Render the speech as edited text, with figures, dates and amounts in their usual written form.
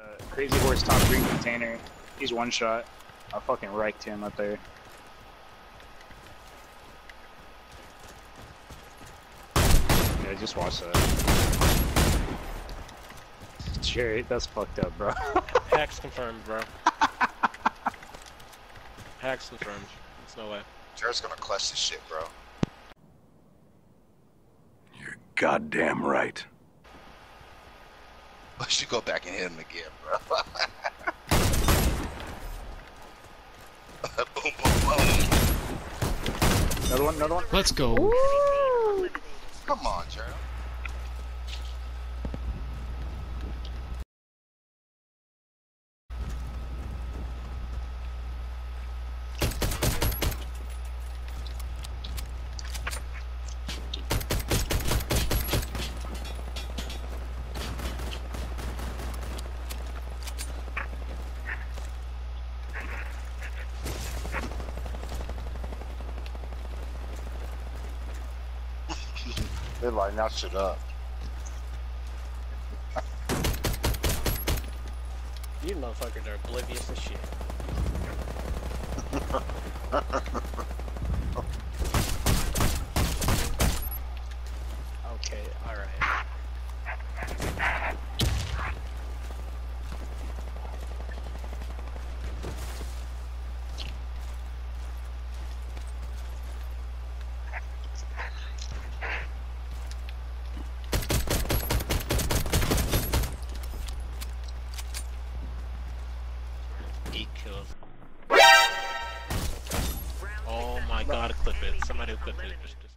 Crazy Horse top green container. He's one shot. I fucking wrecked him up there. Yeah, just watch that. Jerry, that's fucked up, bro. Hacks confirmed, bro. Hacks confirmed. There's no way. Jared's gonna clutch this shit, bro. You're goddamn right. I should go back and hit him again, bro. Boom, boom, boom. Another one, another one. Let's go. Woo! Come on, Jared. They're lighting that shit up. You motherfuckers are oblivious to shit. Okay, alright. Kills. Oh my god, clip it. Somebody clip it.